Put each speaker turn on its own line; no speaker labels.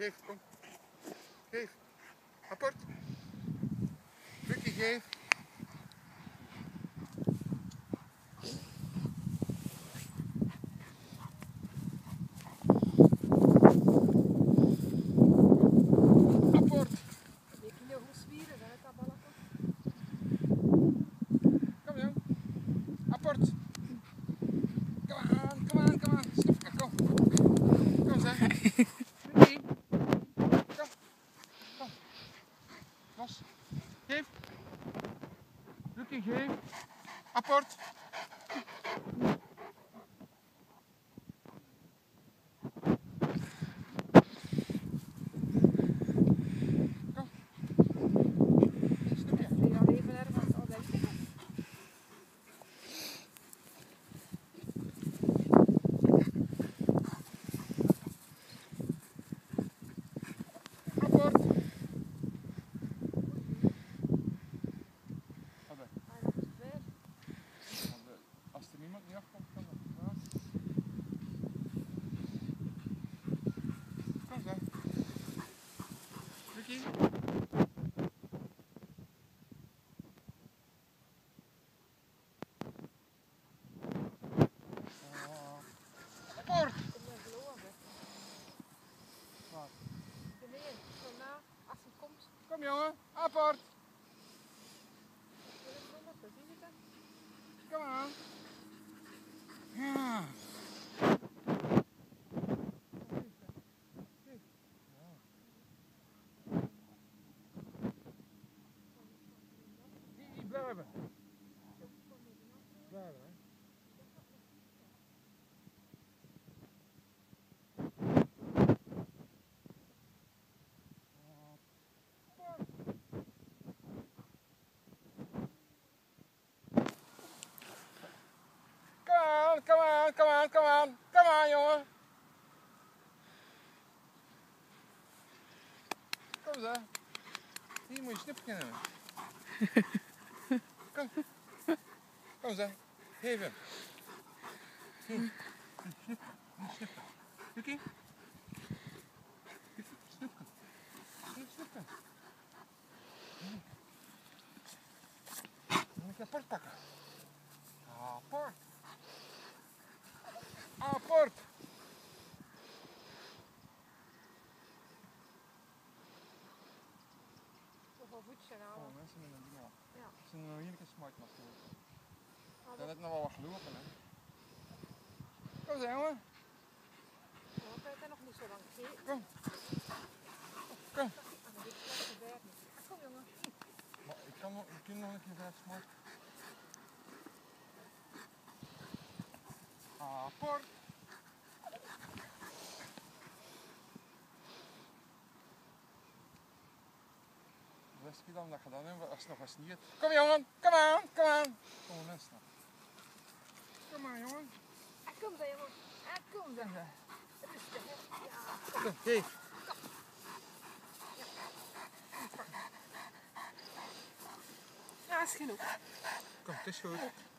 Geef, kom. Geef. Apport. Lucky, geef. Apport. Kom jong. Apport. Kom aan. Snoepje, kom. Kom zeg. Lucky. Kom. Los. Geef. Lucky, geef. Apport. Kom. Snoepje. Apport. Als er niemand niet afkomt, kan dat. Kom zo. Lucky. Apport. Wat? Kom jongen, apport. Kom aan. Ja. Die blijven. Blijven, hè. Kom aan, jongen. Kom zo. Hier moet je snoepje nemen. Kom. Kom zo. Geef hem. Hier. Snoepje. Lucky. Snoepje. Geef snoepje. Dan moet je apport pakken. Apport. Apport. Oh, mensen met een ding al.
Ja.
Het is een heerlijke smart natuurlijk. Dat heeft nog wel wat gelopen, hè. Kom zo, jongen.
Ik heb er nog niet zo lang gezeten.
Kom. Kom.
Kom jongen.
Maar ik kan nog een keer bij smart. Apport. Wist je dan dat je dat hebt als het nog wat sneeuwt? Kom jongen, kom aan. Kom mensen nog. Kom maar jongen.
Kom dan jongen. Kom dan. Rustig hè. Ja.
Kom, geef.
Ja, is genoeg.
Kom, het is goed.